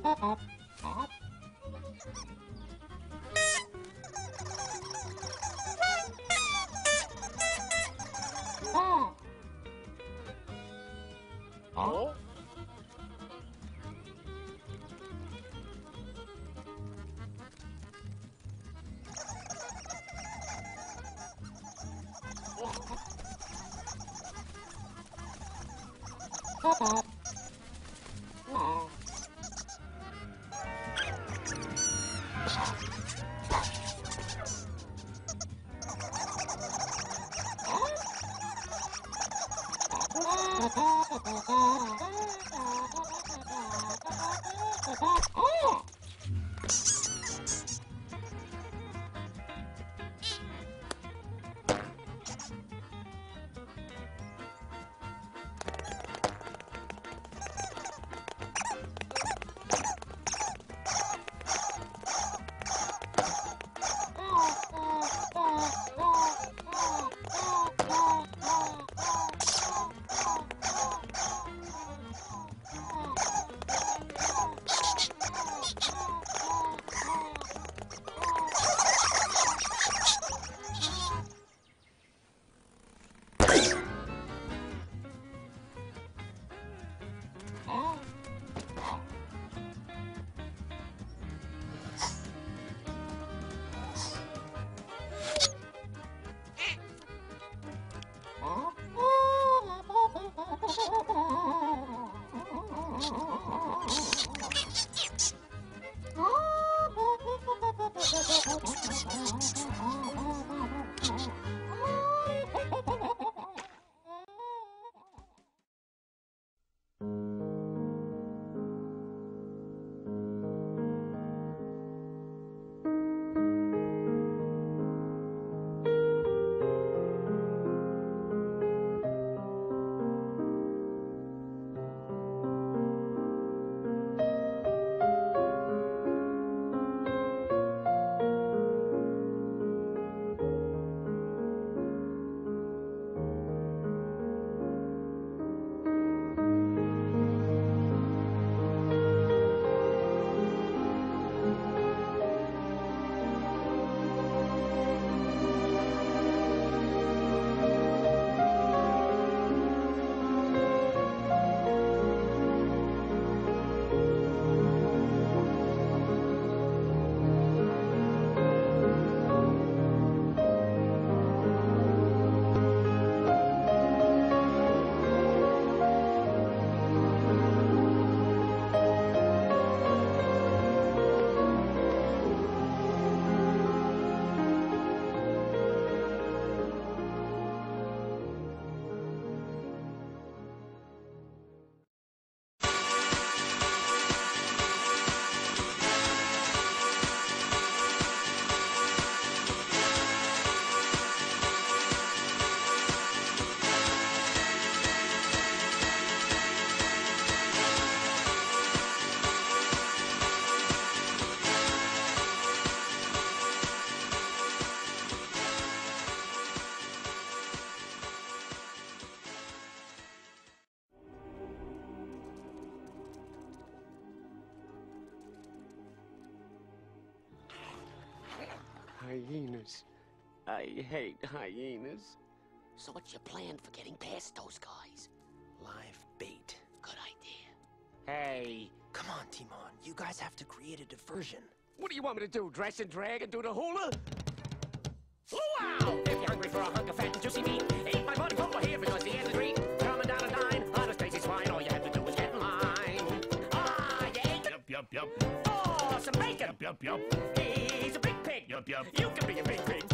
Oh? Hyenas. I hate hyenas. So what's your plan for getting past those guys? Live bait. Good idea. Hey. Come on, Timon. You guys have to create a diversion. What do you want me to do? Dress and drag and do the hula? Wow! If you're hungry for a hunk of fat and juicy meat, eat my buddy over here because the answer's treat. Coming down a dine, on a Stacy's fine. All you have to do is get in line. Ah, you ate it? Yup. Oh, some bacon. Yup. He's a big pig. Yup. You can be a big pig